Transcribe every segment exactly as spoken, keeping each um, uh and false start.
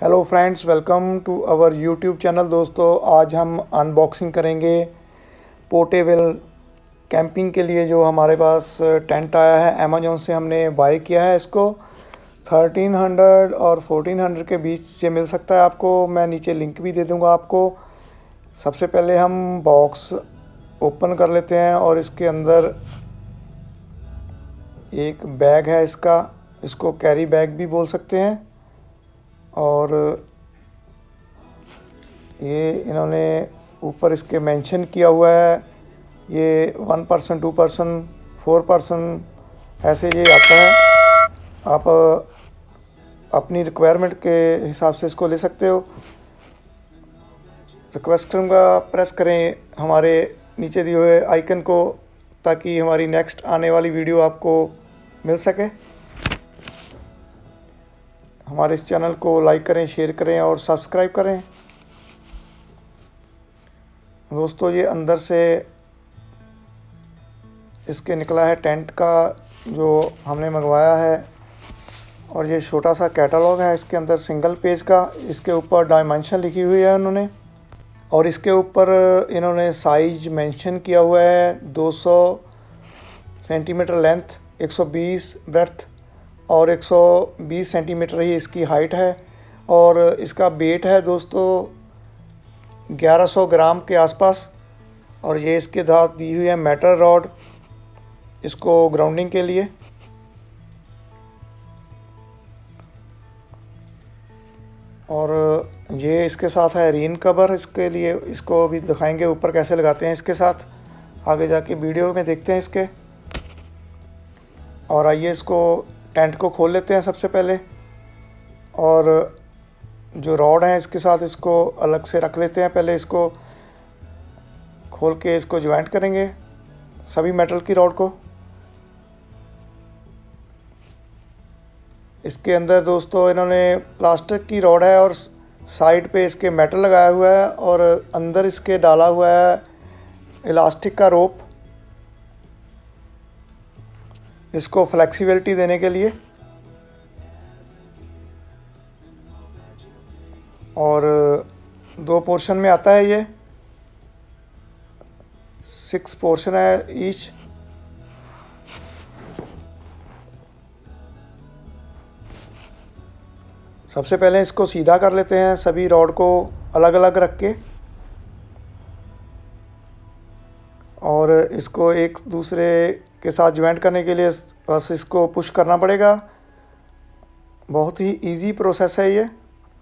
Hello friends, welcome to our YouTube channel. दोस्तों, आज हम अनबॉक्सिंग करेंगे पोर्टेबल कैंपिंग के लिए जो हमारे पास टेंट आया है। अमेज़ॉन से हमने बाय किया है। इसको थर्टीन हंड्रेड और फोर्टीन हंड्रेड के बीच से मिल सकता है आपको। मैं नीचे लिंक भी दे दूंगा आपको। सबसे पहले हम बॉक्स ओपन कर लेते हैं और इसके अंदर एक बैग है। इसका इसको कैरी बैग भी बोल सकते हैं। और ये इन्होंने ऊपर इसके मेंशन किया हुआ है, ये one person two person four person ऐसे ये आता है। आप अपनी रिक्वायरमेंट के हिसाब से इसको ले सकते हो। रिक्वेस्ट करूँगा प्रेस करें हमारे नीचे दिए हुए आइकन को, ताकि हमारी नेक्स्ट आने वाली वीडियो आपको मिल सके। हमारे इस चैनल को लाइक करें, शेयर करें और सब्सक्राइब करें। दोस्तों, ये अंदर से इसके निकला है टेंट का जो हमने मंगवाया है। और ये छोटा सा कैटलॉग है इसके अंदर, सिंगल पेज का। इसके ऊपर डायमेंशन लिखी हुई है उन्होंने, और इसके ऊपर इन्होंने साइज मेंशन किया हुआ है। दो सौ सेंटीमीटर लेंथ, एक सौ बीस ब्रेड्थ और एक सौ बीस सेंटीमीटर ही इसकी हाइट है। और इसका वेट है दोस्तों ग्यारह सौ ग्राम के आसपास। और ये इसके साथ दी हुई है मेटल रॉड इसको ग्राउंडिंग के लिए। और ये इसके साथ है रेन कवर इसके लिए। इसको भी दिखाएंगे ऊपर कैसे लगाते हैं इसके साथ, आगे जाके वीडियो में देखते हैं इसके। और आइए इसको टेंट को खोल लेते हैं सबसे पहले। और जो रॉड है इसके साथ इसको अलग से रख लेते हैं। पहले इसको खोल के इसको ज्वाइंट करेंगे सभी मेटल की रॉड को। इसके अंदर दोस्तों इन्होंने प्लास्टिक की रॉड है और साइड पे इसके मेटल लगाया हुआ है, और अंदर इसके डाला हुआ है इलास्टिक का रोप, इसको फ्लेक्सिबिलिटी देने के लिए। और दो पोर्शन में आता है, ये सिक्स पोर्शन है ईच। सबसे पहले इसको सीधा कर लेते हैं, सभी रॉड को अलग अलग रख के। और इसको एक दूसरे के साथ ज्वाइंट करने के लिए बस इसको पुश करना पड़ेगा। बहुत ही इजी प्रोसेस है ये।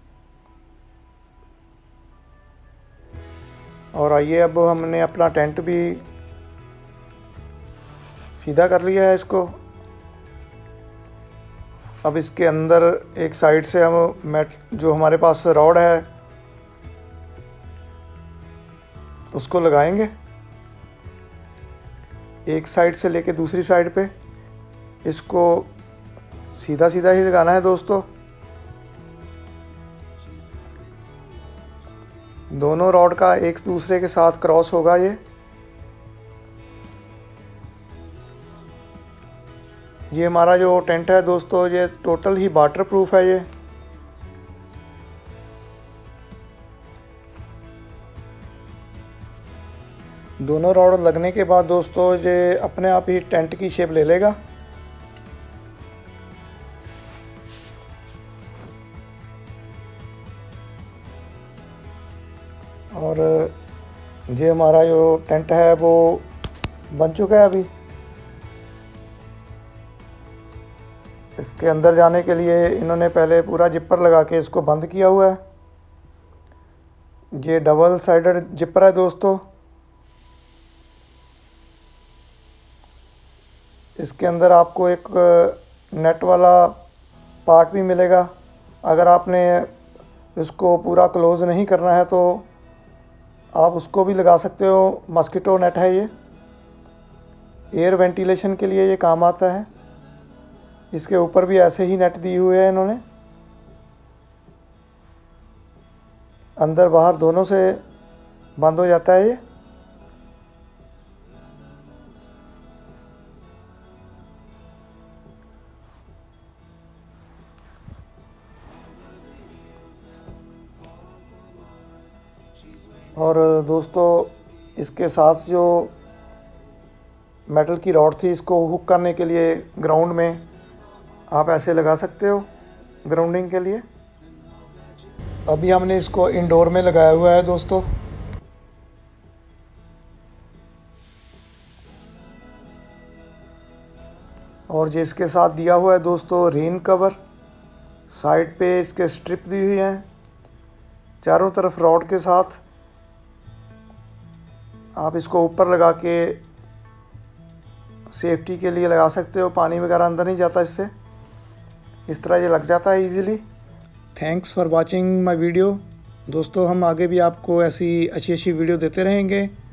और आइए, अब हमने अपना टेंट भी सीधा कर लिया है इसको। अब इसके अंदर एक साइड से हम मेट जो हमारे पास रॉड है उसको लगाएंगे, एक साइड से लेके दूसरी साइड पे। इसको सीधा सीधा ही लगाना है दोस्तों। दोनों रॉड का एक दूसरे के साथ क्रॉस होगा ये। ये हमारा जो टेंट है दोस्तों, ये टोटल ही वाटर प्रूफ है। ये दोनों रॉड लगने के बाद दोस्तों ये अपने आप ही टेंट की शेप ले लेगा। और ये हमारा जो टेंट है वो बन चुका है अभी। इसके अंदर जाने के लिए इन्होंने पहले पूरा जिपर लगा के इसको बंद किया हुआ है। ये डबल साइडेड जिपर है दोस्तों। इसके अंदर आपको एक नेट वाला पार्ट भी मिलेगा। अगर आपने इसको पूरा क्लोज़ नहीं करना है तो आप उसको भी लगा सकते हो। मस्कीटो नेट है ये, एयर वेंटिलेशन के लिए ये काम आता है। इसके ऊपर भी ऐसे ही नेट दिए हुए हैं इन्होंने, अंदर बाहर दोनों से बंद हो जाता है ये। और दोस्तों इसके साथ जो मेटल की रॉड थी, इसको हुक करने के लिए ग्राउंड में आप ऐसे लगा सकते हो ग्राउंडिंग के लिए। अभी हमने इसको इंडोर में लगाया हुआ है दोस्तों। और जो इसके साथ दिया हुआ है दोस्तों रेन कवर, साइड पे इसके स्ट्रिप दी हुई है, चारों तरफ रॉड के साथ। आप इसको ऊपर लगा के सेफ्टी के लिए लगा सकते हो, पानी वगैरह अंदर नहीं जाता इससे। इस तरह ये लग जाता है easily. Thanks for watching my video. दोस्तों हम आगे भी आपको ऐसी अच्छी अच्छी वीडियो देते रहेंगे।